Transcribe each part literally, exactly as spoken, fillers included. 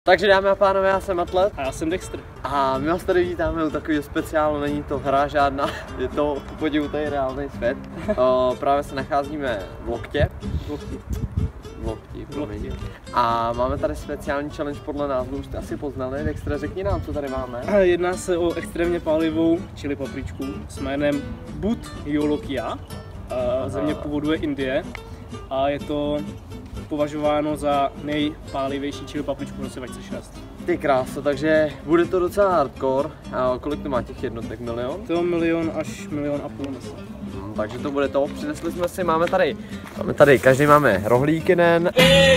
Takže dámy a pánové, já jsem Atlet. A já jsem Dexter. A my vás tady vítáme u takového speciálu, není to hra žádná, je to ku podivu tady reálný svět. O, právě se nacházíme v Loktě. V Lokti. V Lokti, promiň. A máme tady speciální challenge podle názvu, už jste asi poznali. Dexter, řekni nám, co tady máme. Jedná se o extrémně pálivou chili papričku s jménem Bhut Jolokia. Země původu je Indie a je to považováno za nejpálivější chili papričku v roce dva tisíce šest. Ty kráso, takže bude to docela hardcore. A kolik to má těch jednotek? Milion? To milion až milion a půl myslím. Hmm, takže to bude to. Přinesli jsme si, máme tady, máme tady, každý máme rohlík jeden.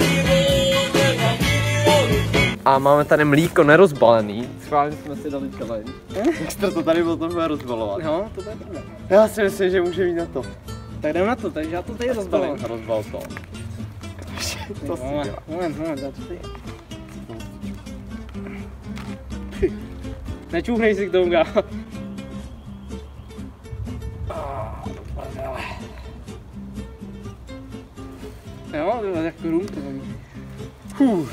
A máme tady mlíko nerozbalený. Schválně jsme si dali challenge. Dexter to tady potom bude rozbalovat. No, to je pravda. Já si myslím, že může jít na to. Tak jdem na to, takže já to tady rozbalím. Rozbal to. To si dělá. Moment, moment, já to tady... Nečůhnej si k tomu, kámo. Jo, to je jako rum to není. Huh.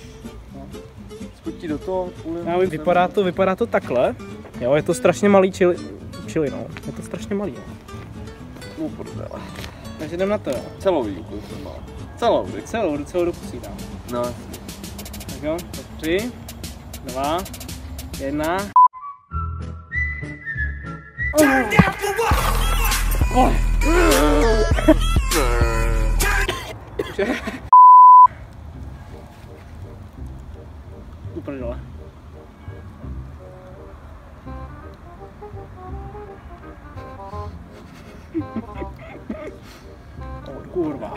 Sputí do toho. Já vím, vypadá to, vypadá to takhle. Jo, je to strašně malý chili, chili no. Je to strašně malý, no. No prdele. Takže jdem na to, jo. Celou výjimku jsem má. Celou, vy? Celou, celou do pusí dám. No. Tak jo, tak tři, dva, jedna. Oh. Úplně dole. Oh, kurva.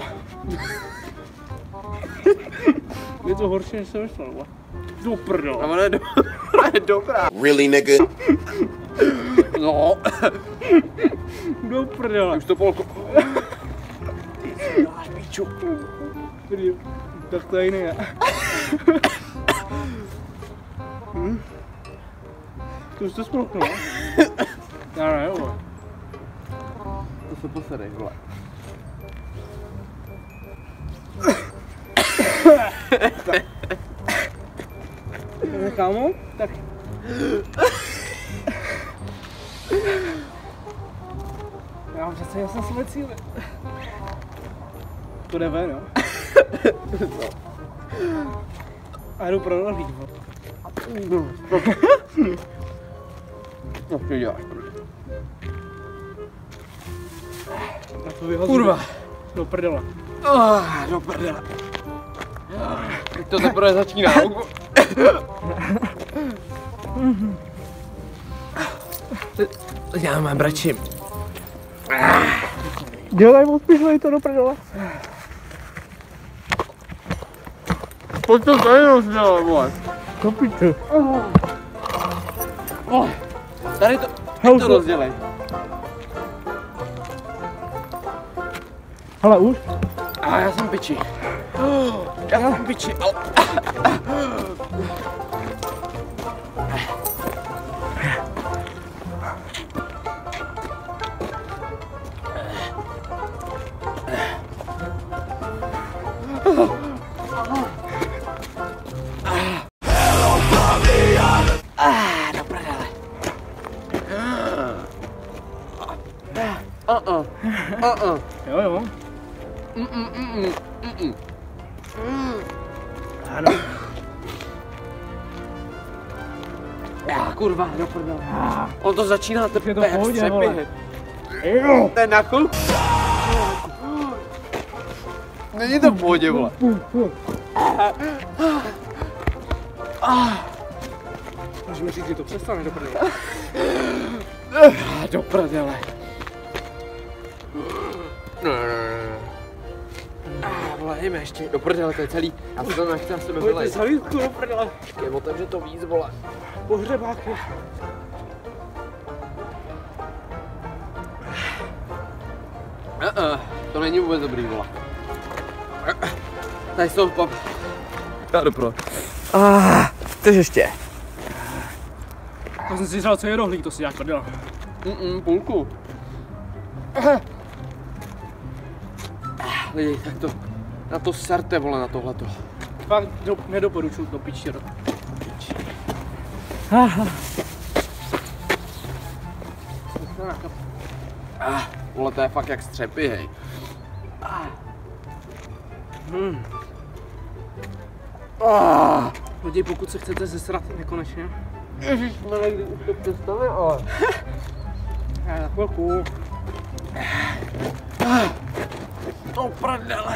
Je to horší, než jsem myslel. Do prdele. Ona je, do... je dobrá. Really, nigga? No. Do prdele. Už to polko. Dáš píču. Tak to je jiný, ne? hm? To už to spolknu, ne? Já ne, jo. To se posedej, vole. Kámo? Tak. Já mám přece jasně své cíle. To jde ven, jo? A jdu pro rohlík, bo. No, co děláš? Na to vyhozím. Kurva. Do prdele. Oh, do prdele. Teď to teprve začíná. Já mám bračím. Dělej moc pišlej to do prdele. Pojď to tady rozdělat, vole. Kopiče. Oh, tady to, tady to rozdělej. Hele, už? A já jsem piči. Já jsem piči, ale... Ah, do prdele. Uh-uh. Uh-uh. Jo, jo. Mm-mm, mm-mm, mm-mm. Ano. Já, kurva, do prdele. On to začíná Je to teprve v pohodě, vole. Jo. To je na chlup. Není to v pohodě, vole. Můžeme říct, že to přestane do prdele. Do prdele. Ah, vole, jdeme ještě. Do prdele, to je celý. Já se to nechci na sebe Pojďte vylejt. zavítku do prdele. Je otevře to víc, vole. Pohřebáky. Uh-uh. To není vůbec dobrý, vole. Uh-uh. Tady jsou pap. Já jdu pro. Ah, chceš ještě? To jsem si říkal, co je rohlík, to si jak prdele. Mm-mm, půlku. Lidi, tak to, na to sarte, vole, na tohleto. fakt do, nedoporučuji do piči. Do piči. Ah, vole, to je fakt jak střepy, hej. Ah. Hmm. Ah. Lidi, pokud se chcete zesrat nekonečně. Ježišmarja, kdy už to přestane, ale... Já za chvilku. To prdele.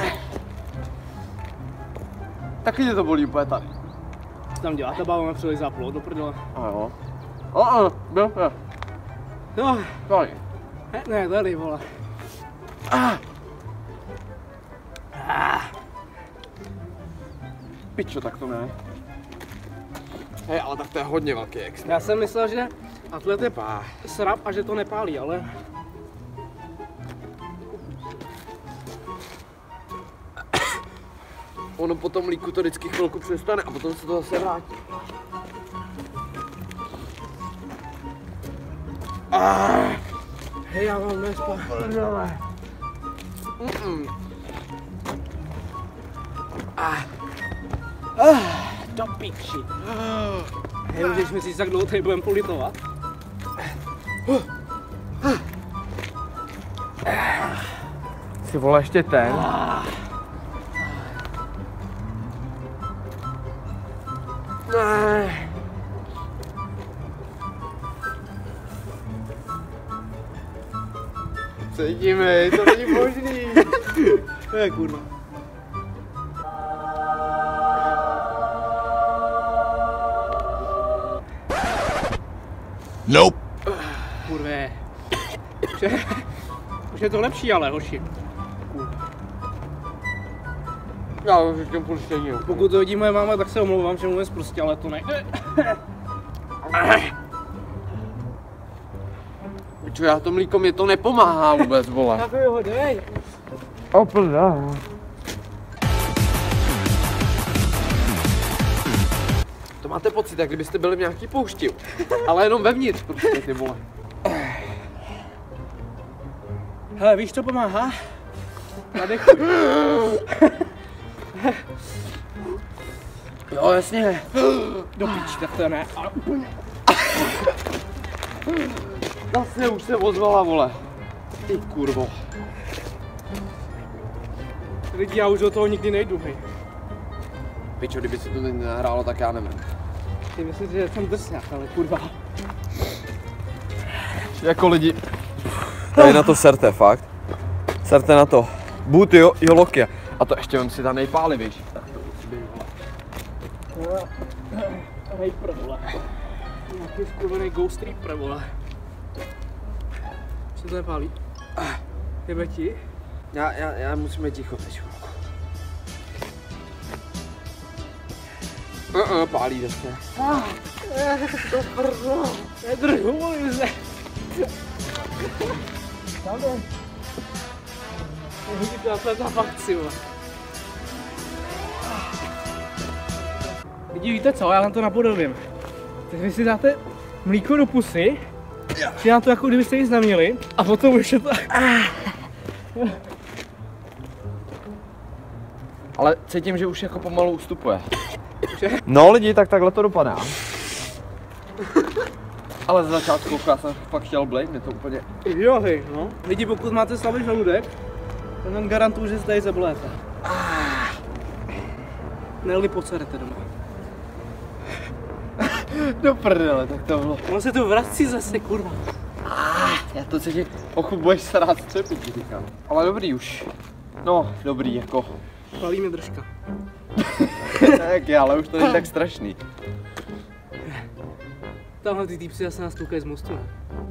Taky tě to bolí úplně tady. Co tam děláte, bába, přeli záplo, do prdele. A jo. A a, byl, byl. No, Tady. ne, ne, tady, vole. Ah. Ah. Pičo, tak to ne. Hej, ale tak to je hodně velký extra. Já jsem myslel, že atlet je srap a že to nepálí, ale... Ono po tom mlíku to vždycky chvilku přestane a potom se to zase vrátí. Ah. Hej, já mám nespat. Mm-mm. Ah. Ah. Do piči. Hej, můžeš mi říct, jak dlouho tady budeme politovat? Si vole ještě ten. Ne. Cítíme, to není možný. To je kurva. Nope. Kurve. Už je, už je to lepší, ale hoši. Já už ještě půl stejně. Pokud to vidí moje máma, tak se omlouvám, že mluvím prostě, ale to nejde. Čo, já to mlíko, mě to nepomáhá vůbec, vole. Tak ho dej. Oprdá. To máte pocit, jak kdybyste byli v nějaký poušti, ale jenom vevnitř, prostě ty vole. Hele, víš, co pomáhá? Nadechuj. Jo, jasně. Do píči, tak to ne. Ale úplně. Zase už se ozvala, vole. Ty kurvo. Lidi, já už do toho nikdy nejdu, hej. Pičo, kdyby se to teď nehrálo, tak já nevím. Ty myslíš, že jsem drsňák, ale kurva. Jako lidi, tady na to serte, fakt. Serte na to. Boot jo, Jolokia. A to ještě on si tam nejpálivější. Tak to musí být, vole. Hej, prvole. Nějaký skurvený Ghost Reaper, vole. Co to nepálí? Jebe ti? Já, já, já musím být ticho teď chvilku. Uh, uh, pálí zase. To prvo. Nedrž, uvolím se. Tam je. Hodí to takhle za fakci, vole. Lidi, víte co, já vám to napodobím. Teď vy si dáte mlíko do pusy, si nám to jako kdybyste nic neměli, a potom už je to... Ale cítím, že už jako pomalu ustupuje. No lidi, tak takhle to dopadá. Ale z začátku já jsem fakt chtěl blejt, mě to úplně... Jo, hej, no. Lidi, pokud máte slabý žaludek, tak vám garantuju, že se tady zabléte. Ne-li pocerete doma. Do prdele, tak to bylo. Ono se to vrací zase, kurva. Já to cítím, pokud budeš srát střepy, ti říkám. Ale dobrý už. No, dobrý, jako. Palí mi držka. Tak je, ale už to není tak strašný. Tamhle ty týpci zase nás toukají z mostu, ne?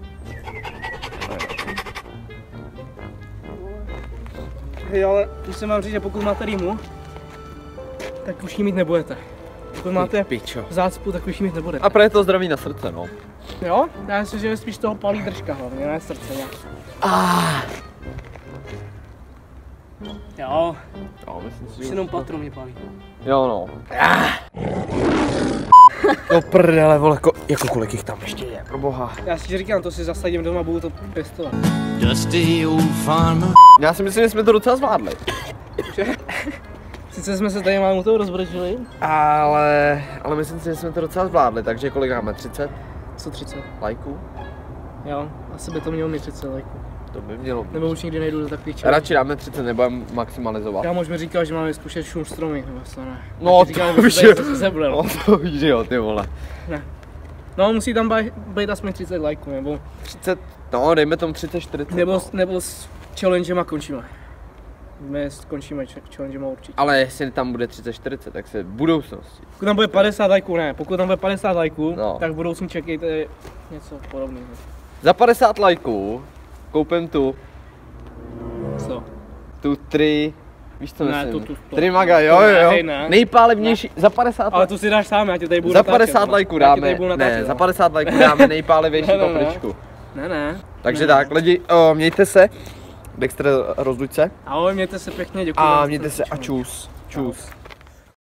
Hej, ale musím vám říct, že pokud máte rýmu, tak už jí mít nebudete. Pokud máte pičo. zácpu, tak už jí mít nebudete. A právě to zdraví na srdce, no. Jo? Já myslím, že spíš toho palí držka hlavně, ne srdce nějak. Ah. Jo, Jo, myslím si, už jenom patro mě palí. Jo, no. Ah. No prdele, vole, jako, jako kolik jich tam ještě je, pro boha. Já si říkám, to si zasadím doma, budu to pěstovat. Dusty old farmer. Já si myslím, že jsme to docela zvládli. Sice jsme se tady máme u toho rozbrečili. Ale, ale myslím si, že jsme to docela zvládli, takže kolik máme? třicet Co třicet? lajků? Jo, asi by to mělo mít třicet lajků. To by mělo být. Nebo už nikdy nejdu do takových čelů. Radši dáme třicet, nebudeme maximalizovat. Kámoš mi říkal, že máme zkoušet šum stromy, nebo se ne. No říkal, to už že je, se zeblel. no to už jo, ty vole. Ne. No musí tam být aspoň třicet lajků, nebo... třicet, no dejme tomu třicet, čtyřicet. Nebo, no. nebo s challengema končíme. My skončíme challengema určitě. Ale jestli tam bude třicet, čtyřicet, tak se v budoucnosti. Pokud tam bude padesát lajků, ne. Pokud tam bude padesát lajků, No. tak v budoucnu čekejte něco podobného. Za padesát lajků koupím tu, Co? tu tři, víš co Ne, myslím? tu- tu- to- Tři maga, jo to ne, jo. hej, ne. Nejpálivnější, za padesát Ale tu si dáš sám, já tě tady budu Za natáčet, padesát no. lajků Já tě tady dáme, budu natáčet, ne, no. za padesát lajků dáme nejpálivější Ne, ne, ne. papričku. Ne, ne. Takže ne, tak, ne. lidi, o, mějte se. Dexter, rozluď se. Ahoj, mějte se pěkně, děkuji. A za mějte se a poslouchání. čus. Čus.